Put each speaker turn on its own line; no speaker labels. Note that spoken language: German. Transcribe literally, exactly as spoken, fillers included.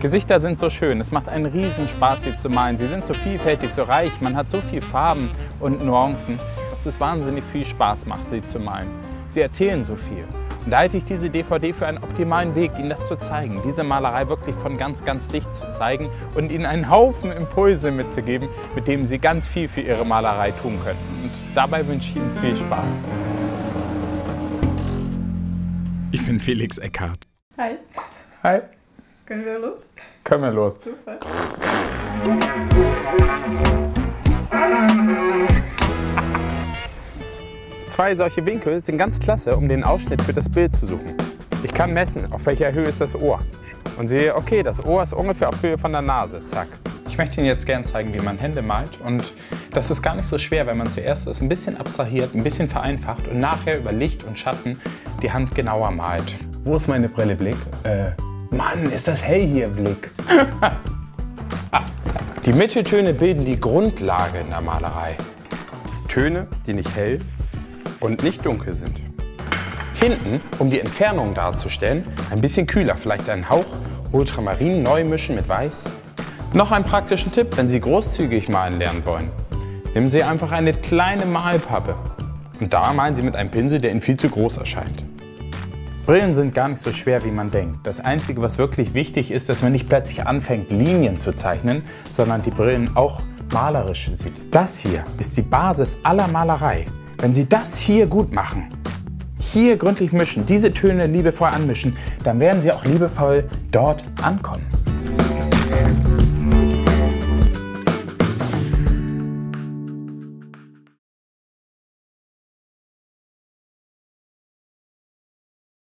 Gesichter sind so schön, es macht einen Riesenspaß, sie zu malen. Sie sind so vielfältig, so reich, man hat so viel Farben und Nuancen, dass es wahnsinnig viel Spaß macht, sie zu malen. Sie erzählen so viel. Und da halte ich diese D V D für einen optimalen Weg, Ihnen das zu zeigen, diese Malerei wirklich von ganz, ganz dicht zu zeigen und Ihnen einen Haufen Impulse mitzugeben, mit denen Sie ganz viel für Ihre Malerei tun können. Und dabei wünsche ich Ihnen viel Spaß. Ich bin Felix Eckhardt.
Hi.
Hi.
Können wir los?
Können wir los.
Super.
Zwei solche Winkel sind ganz klasse, um den Ausschnitt für das Bild zu suchen. Ich kann messen, auf welcher Höhe ist das Ohr. Und sehe, okay, das Ohr ist ungefähr auf Höhe von der Nase. Zack. Ich möchte Ihnen jetzt gerne zeigen, wie man Hände malt. Und das ist gar nicht so schwer, wenn man zuerst das ein bisschen abstrahiert, ein bisschen vereinfacht und nachher über Licht und Schatten die Hand genauer malt. Wo ist meine Brille, Blick? Äh, Mann, ist das hell hier, Blick. Die Mitteltöne bilden die Grundlage in der Malerei. Töne, die nicht hell und nicht dunkel sind. Hinten, um die Entfernung darzustellen, ein bisschen kühler, vielleicht einen Hauch Ultramarin neu mischen mit Weiß. Noch einen praktischen Tipp, wenn Sie großzügig malen lernen wollen. Nehmen Sie einfach eine kleine Malpappe und da malen Sie mit einem Pinsel, der Ihnen viel zu groß erscheint. Brillen sind gar nicht so schwer, wie man denkt. Das Einzige, was wirklich wichtig ist, dass man nicht plötzlich anfängt, Linien zu zeichnen, sondern die Brillen auch malerisch sieht. Das hier ist die Basis aller Malerei. Wenn Sie das hier gut machen, hier gründlich mischen, diese Töne liebevoll anmischen, dann werden Sie auch liebevoll dort ankommen.